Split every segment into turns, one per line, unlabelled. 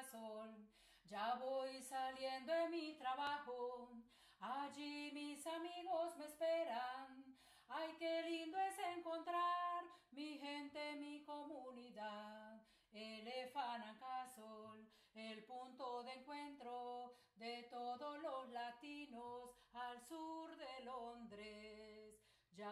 Castle. Ya voy saliendo de mi trabajo, allí mis amigos me esperan. Ay, qué lindo es encontrar mi gente, mi comunidad. Elephant and Castle, el punto de encuentro de todos los latinos al sur de Londres.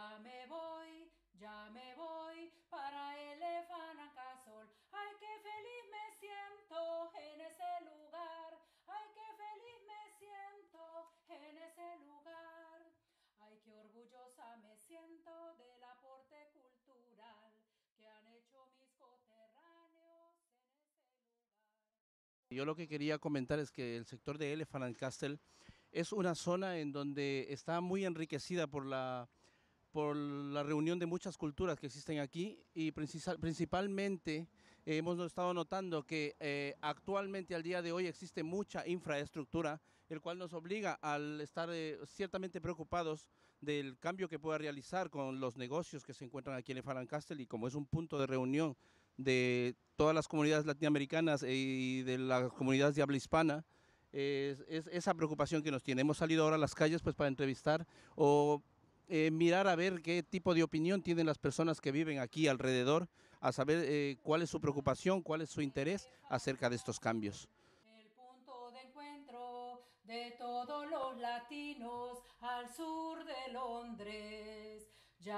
Ya me voy para Elephant and Castle. Ay, qué feliz me siento en ese lugar. Ay, qué feliz me siento en ese lugar. Ay, qué orgullosa me siento del aporte cultural que han hecho mis coterráneos en ese lugar.
Yo lo que quería comentar es que el sector de Elephant and Castle es una zona en donde está muy enriquecida por la reunión de muchas culturas que existen aquí y principalmente hemos estado notando que actualmente al día de hoy existe mucha infraestructura, el cual nos obliga al estar ciertamente preocupados del cambio que pueda realizar con los negocios que se encuentran aquí en Elephant and Castle, y como es un punto de reunión de todas las comunidades latinoamericanas y de las comunidades de habla hispana, es esa preocupación que nos tiene. Hemos salido ahora a las calles pues para entrevistar o mirar a ver qué tipo de opinión tienen las personas que viven aquí alrededor, a saber cuál es su preocupación, cuál es su interés acerca de estos cambios.
El punto de encuentro de todos los latinos al sur de Londres.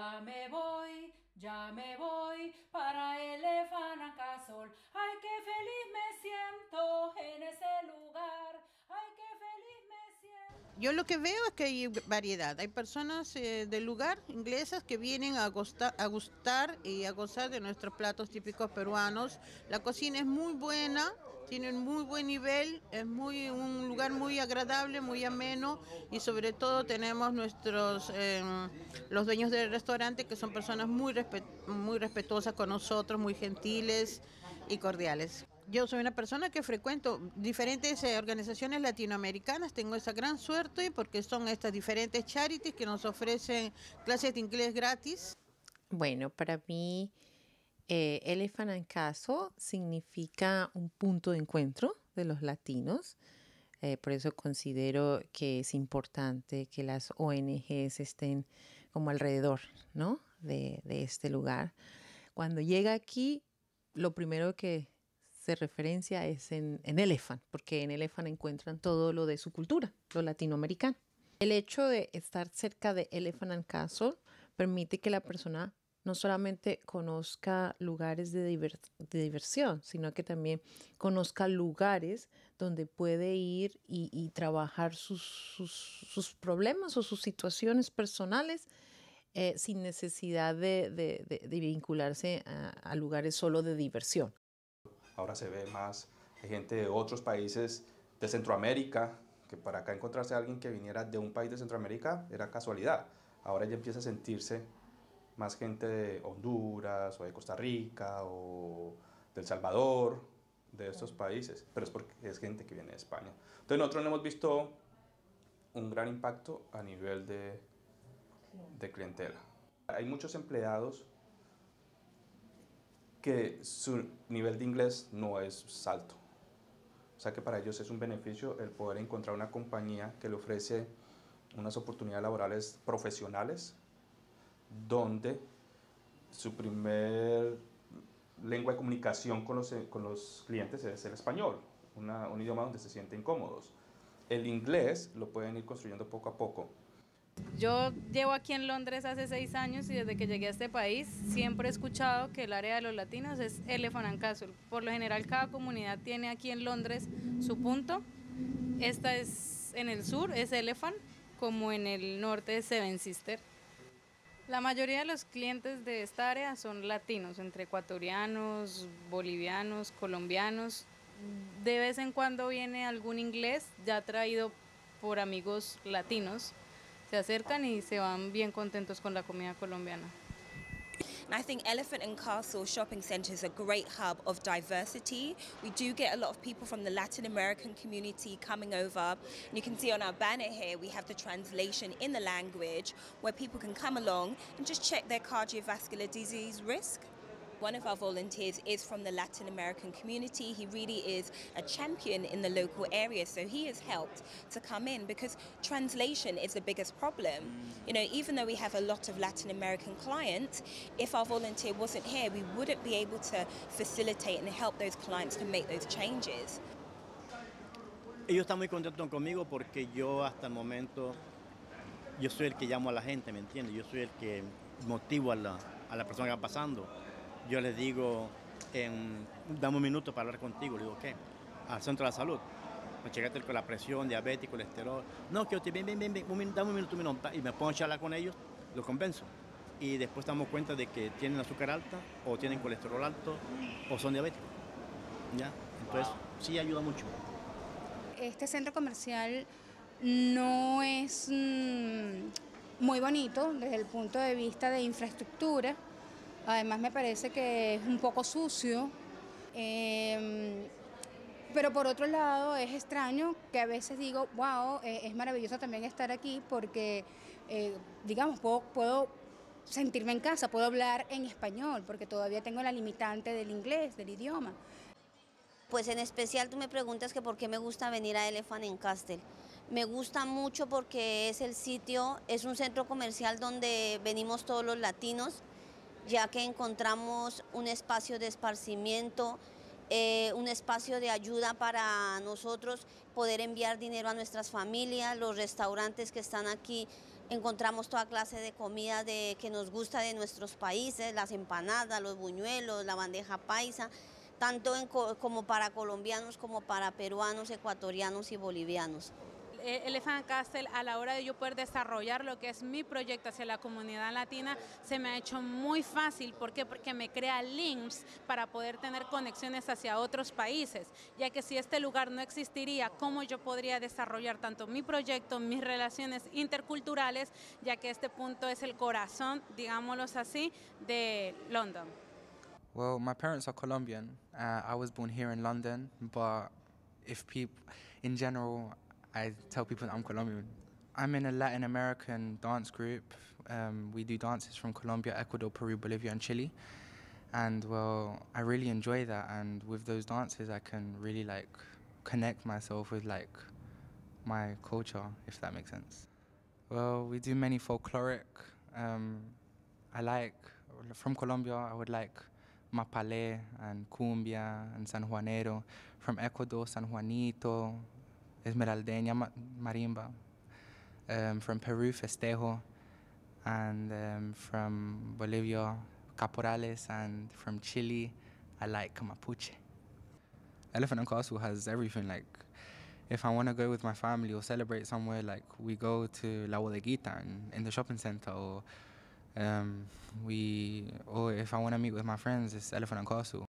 Ya me voy para Elephant and Castle. Ay, qué feliz me siento en ese lugar. Ay, qué feliz me siento.
Yo lo que veo es que hay variedad. Hay personas del lugar, inglesas, que vienen a gustar y a gozar de nuestros platos típicos peruanos. La cocina es muy buena, tiene un muy buen nivel, es un lugar muy agradable, muy ameno, y sobre todo tenemos los dueños del restaurante, que son personas muy respetuosas con nosotros, muy gentiles y cordiales. Yo soy una persona que frecuento diferentes organizaciones latinoamericanas, tengo esa gran suerte porque son estas diferentes charities que nos ofrecen clases de inglés gratis.
Bueno, para mí Elephant and Castle significa un punto de encuentro de los latinos. Por eso considero que es importante que las ONGs estén como alrededor, ¿no? de este lugar. Cuando llega aquí, lo primero que se referencia es en Elephant, porque en Elephant encuentran todo lo de su cultura, lo latinoamericano. El hecho de estar cerca de Elephant and Castle permite que la persona no solamente conozca lugares de diversión, sino que también conozca lugares donde puede ir y trabajar sus problemas o sus situaciones personales sin necesidad de vincularse a lugares solo de diversión.
Ahora se ve más gente de otros países de Centroamérica, que para acá encontrarse a alguien que viniera de un país de Centroamérica era casualidad. Ahora ya empieza a sentirse más gente de Honduras o de Costa Rica o de El Salvador, de estos países, pero es porque es gente que viene de España. Entonces nosotros hemos visto un gran impacto a nivel de clientela. Hay muchos empleados que su nivel de inglés no es alto. O sea que para ellos es un beneficio el poder encontrar una compañía que le ofrece unas oportunidades laborales profesionales donde su primer lengua de comunicación con los clientes es el español, un idioma donde se sienten cómodos. El inglés lo pueden ir construyendo poco a poco.
Yo llevo aquí en Londres hace 6 años y desde que llegué a este país siempre he escuchado que el área de los latinos es Elephant and Castle. Por lo general cada comunidad tiene aquí en Londres su punto. Esta es en el sur, es Elephant, como en el norte es Seven Sisters. La mayoría de los clientes de esta área son latinos, entre ecuatorianos, bolivianos, colombianos. De vez en cuando viene algún inglés ya traído por amigos latinos. Se acercan y se van bien contentos con la comida colombiana.
And I think Elephant and Castle Shopping Centre is a great hub of diversity. We do get a lot of people from the Latin American community coming over. And you can see on our banner here, we have the translation in the language where people can come along and just check their cardiovascular disease risk. One of our volunteers is from the Latin American community. He really is a champion in the local area, so he has helped to come in because translation is the biggest problem. You know, even though we have a lot of Latin American clients, if our volunteer wasn't here, we wouldn't be able to facilitate and help those clients to make those changes.
Ellos están muy contentos conmigo porque yo hasta el momento, yo soy el que llamo a la gente, ¿me entiendes? Yo soy el que motivo a la persona que va pasando. Yo les digo, dame un minuto para hablar contigo. Le digo, ¿qué? Al centro de la salud. Me chequete con la presión, diabetes, colesterol. No, que ven, dame un minuto. Y me pongo a charlar con ellos, los convenzo. Y después damos cuenta de que tienen azúcar alta, o tienen colesterol alto, o son diabéticos. ¿Ya? Entonces, sí ayuda mucho.
Este centro comercial no es muy bonito desde el punto de vista de infraestructura. Además me parece que es un poco sucio, pero por otro lado es extraño que a veces digo, wow, es maravilloso también estar aquí porque, digamos, puedo sentirme en casa, puedo hablar en español porque todavía tengo la limitante del inglés, del idioma.
Pues en especial tú me preguntas que por qué me gusta venir a Elephant and Castle. Me gusta mucho porque es el sitio, es un centro comercial donde venimos todos los latinos, ya que encontramos un espacio de esparcimiento, un espacio de ayuda para nosotros poder enviar dinero a nuestras familias. Los restaurantes que están aquí encontramos toda clase de comida que nos gusta de nuestros países, las empanadas, los buñuelos, la bandeja paisa, tanto como para colombianos como para peruanos, ecuatorianos y bolivianos.
Elephant Castle, a la hora de yo poder desarrollar lo que es mi proyecto hacia la comunidad latina, se me ha hecho muy fácil. ¿Por qué? Porque me crea links para poder tener conexiones hacia otros países, ya que si este lugar no existiría, ¿cómo yo podría desarrollar tanto mi proyecto, mis relaciones interculturales, ya que este punto es el corazón, digámoslo así, de London?
Well, my parents are Colombian. I was born here in London, but in general, I tell people that I'm Colombian. I'm in a Latin American dance group. We do dances from Colombia, Ecuador, Peru, Bolivia, and Chile. And well, I really enjoy that. And with those dances, I can really connect myself with my culture, if that makes sense. Well, we do many folkloric. From Colombia, I would like mapalé and cumbia and sanjuanero. From Ecuador, San Juanito, Esmeraldeña, marimba. From Peru, festejo. And from Bolivia, caporales. And from Chile, I like mapuche. Elephant and Castle has everything. If I want to go with my family or celebrate somewhere, we go to La Bodeguita in the shopping center, or if I want to meet with my friends, it's Elephant and Castle.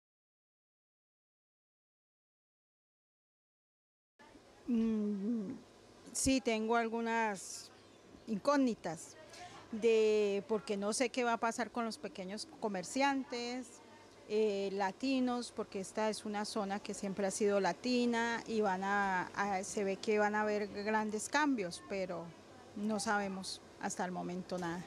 Sí, tengo algunas incógnitas porque no sé qué va a pasar con los pequeños comerciantes latinos, porque esta es una zona que siempre ha sido latina y se ve que van a haber grandes cambios, pero no sabemos hasta el momento nada.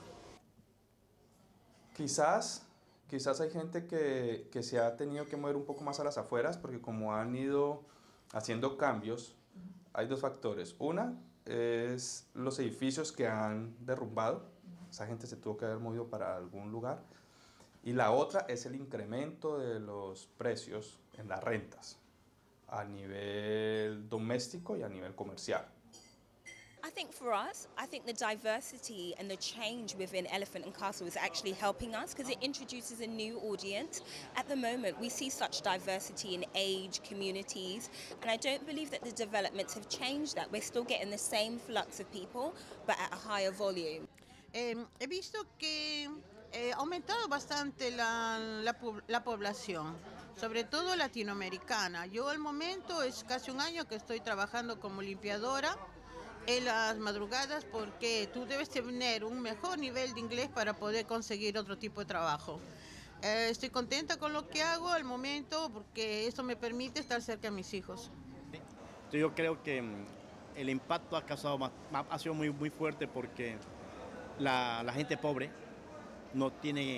Quizás hay gente que se ha tenido que mover un poco más a las afueras, porque como han ido haciendo cambios, hay dos factores. Una es los edificios que han derrumbado. Esa gente se tuvo que haber movido para algún lugar. Y la otra es el incremento de los precios en las rentas a nivel doméstico y a nivel comercial.
I think for us, the diversity and the change within Elephant and Castle is actually helping us because it introduces a new audience. At the moment, we see such diversity in age, communities, and I don't believe that the developments have changed that. We're still getting the same flux of people, but at a higher volume.
He visto que ha aumentado bastante la población, sobre todo latinoamericana. Yo al momento es casi un año que estoy trabajando como limpiadora en las madrugadas, porque tú debes tener un mejor nivel de inglés para poder conseguir otro tipo de trabajo. Estoy contenta con lo que hago al momento porque esto me permite estar cerca de mis hijos.
Yo creo que el impacto ha sido muy, muy fuerte porque la gente pobre no tiene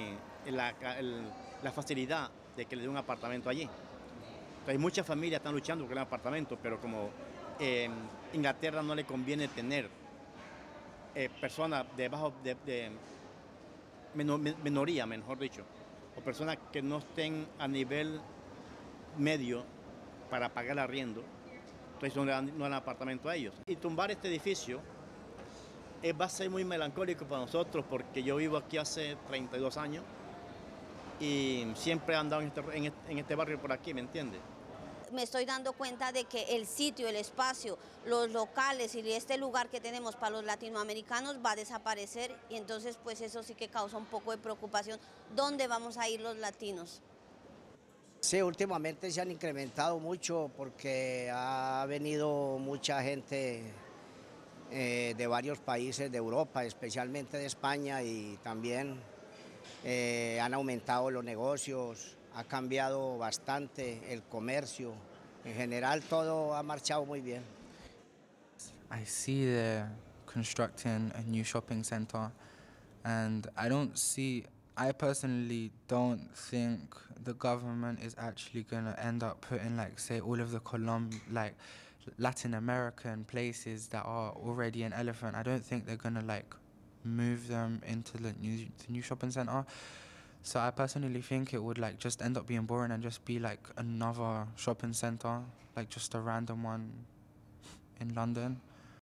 la facilidad de que le dé un apartamento allí. Entonces, muchas familias están luchando por el apartamento, pero como Inglaterra no le conviene tener personas de minoría, mejor dicho, o personas que no estén a nivel medio para pagar el arriendo, entonces no le dan apartamento a ellos. Y tumbar este edificio va a ser muy melancólico para nosotros porque yo vivo aquí hace 32 años y siempre he andado en este barrio por aquí, ¿me entiendes?
Me estoy dando cuenta de que el sitio, el espacio, los locales y este lugar que tenemos para los latinoamericanos va a desaparecer y entonces pues eso sí que causa un poco de preocupación. ¿Dónde vamos a ir los latinos?
Sí, últimamente se han incrementado mucho porque ha venido mucha gente de varios países de Europa, especialmente de España, y también han aumentado los negocios, ha cambiado bastante el comercio. En general todo ha marchado muy bien.
I see they're constructing a new shopping center, and I personally don't think the government is actually going to end up putting, like, say, all of the Latin American places that are already an elephant. I don't think they're going to, like, move them into the new shopping center. So I personally think it would, like, just end up being boring and just be like another shopping center, like just a random one in London.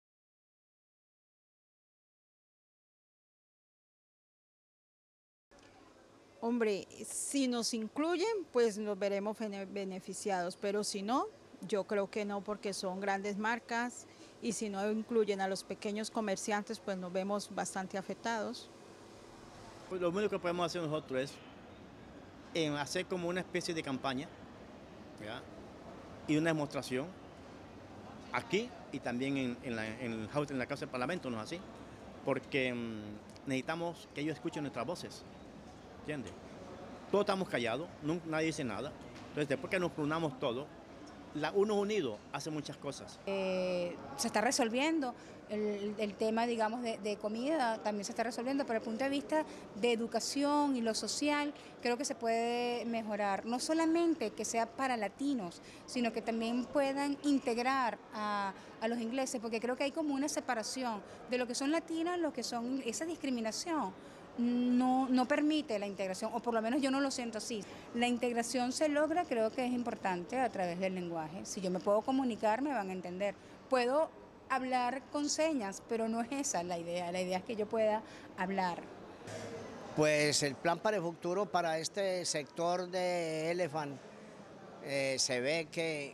Hombre, si nos incluyen, pues nos veremos beneficiados, pero si no, yo creo que no, porque son grandes marcas y si no incluyen a los pequeños comerciantes, pues nos vemos bastante afectados.
Pues lo único que podemos hacer nosotros es hacer como una especie de campaña, ¿ya? Y una demostración aquí y también en la Casa del Parlamento, ¿no es así? Porque necesitamos que ellos escuchen nuestras voces. ¿Entiendes? Todos estamos callados, nadie dice nada. Entonces, después que nos unamos todos, unos unidos hacen muchas cosas.
Se está resolviendo el tema, digamos, de comida, también se está resolviendo, pero desde el punto de vista de educación y lo social, creo que se puede mejorar. No solamente que sea para latinos, sino que también puedan integrar a los ingleses, porque creo que hay como una separación de lo que son latinos, lo que son esa discriminación. No permite la integración, o por lo menos yo no lo siento así. La integración se logra, creo que es importante, a través del lenguaje. Si yo me puedo comunicar, me van a entender. Puedo hablar con señas, pero no es esa la idea es que yo pueda hablar.
Pues el plan para el futuro para este sector de Elephant se ve que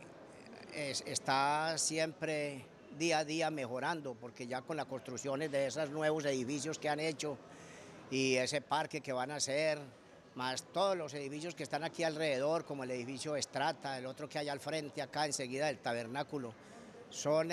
está siempre día a día mejorando, porque ya con las construcciones de esos nuevos edificios que han hecho, y ese parque que van a hacer, más todos los edificios que están aquí alrededor, como el edificio Estrata, el otro que hay al frente acá enseguida del tabernáculo, son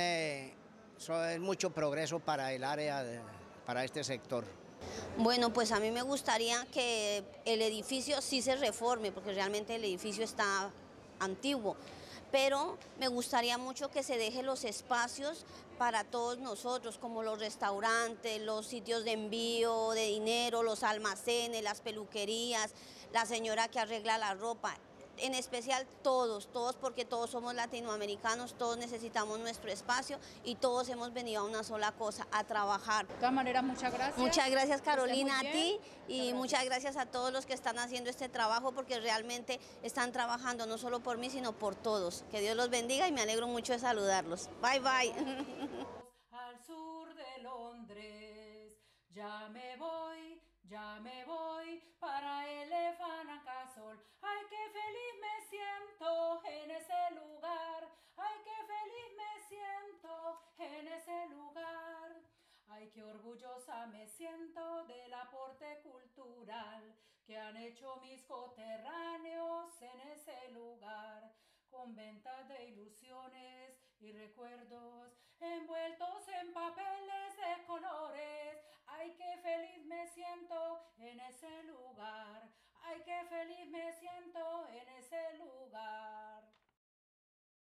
mucho progreso para el área, para este sector.
Bueno, pues a mí me gustaría que el edificio sí se reforme, porque realmente el edificio está antiguo, pero me gustaría mucho que se deje los espacios para todos nosotros, como los restaurantes, los sitios de envío de dinero, los almacenes, las peluquerías, la señora que arregla la ropa. En especial todos, porque todos somos latinoamericanos, todos necesitamos nuestro espacio y todos hemos venido a una sola cosa, a trabajar.
De todas maneras, muchas gracias.
Muchas gracias, Carolina, a ti y muchas gracias a todos los que están haciendo este trabajo, porque realmente están trabajando no solo por mí, sino por todos. Que Dios los bendiga y me alegro mucho de saludarlos. Bye, bye.
Al sur de Londres, ya me voy para Elephant and Castle. Ay, qué feliz me siento en ese lugar. Ay, qué feliz me siento en ese lugar. Ay, qué orgullosa me siento del aporte cultural que han hecho mis coterráneos en ese lugar, con ventas de ilusiones y recuerdos envueltos en papeles de colores. Ay, qué feliz me siento en ese lugar. Ay, qué feliz me siento en ese lugar.